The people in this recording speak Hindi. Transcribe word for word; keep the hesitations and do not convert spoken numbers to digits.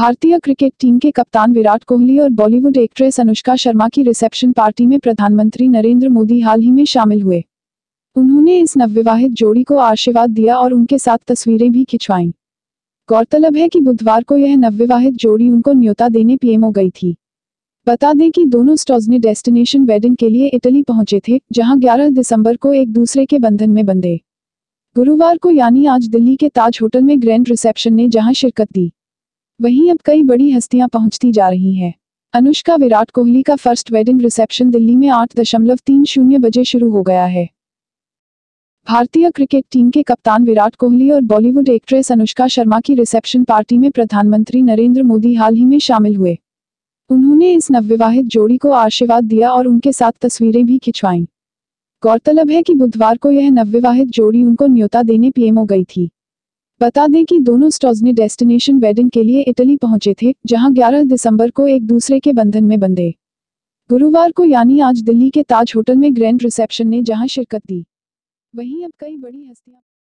भारतीय क्रिकेट टीम के कप्तान विराट कोहली और बॉलीवुड एक्ट्रेस अनुष्का शर्मा की रिसेप्शन पार्टी में प्रधानमंत्री नरेंद्र मोदी हाल ही में शामिल हुए। उन्होंने इस नवविवाहित जोड़ी को आशीर्वाद दिया और उनके साथ तस्वीरें भी खिंचवाईं। गौरतलब है कि बुधवार को यह नवविवाहित जोड़ी उनको न्योता देने पीएमओ गई थी। बता दें कि दोनों स्टार्स ने डेस्टिनेशन वेडिंग के लिए इटली पहुंचे थे, जहां ग्यारह दिसंबर को एक दूसरे के बंधन में बंधे। गुरुवार को यानी आज दिल्ली के ताज होटल में ग्रैंड रिसेप्शन ने जहां शिरकत दी, वहीं अब कई बड़ी हस्तियां पहुंचती जा रही हैं। अनुष्का विराट कोहली का फर्स्ट वेडिंग रिसेप्शन दिल्ली में आठ दशमलव तीन शून्य बजे शुरू हो गया है। भारतीय क्रिकेट टीम के कप्तान विराट कोहली और बॉलीवुड एक्ट्रेस अनुष्का शर्मा की रिसेप्शन पार्टी में प्रधानमंत्री नरेंद्र मोदी हाल ही में शामिल हुए। उन्होंने इस नवविवाहित जोड़ी को आशीर्वाद दिया और उनके साथ तस्वीरें भी खिंचवाईं। गौरतलब है कि बुधवार को यह नवविवाहित जोड़ी उनको न्योता देने पीएमओ गई थी। बता दें कि दोनों स्टार्स ने डेस्टिनेशन वेडिंग के लिए इटली पहुंचे थे, जहां ग्यारह दिसंबर को एक दूसरे के बंधन में बंधे। गुरुवार को यानी आज दिल्ली के ताज होटल में ग्रैंड रिसेप्शन ने जहां शिरकत दी, वहीं अब कई बड़ी हस्तियां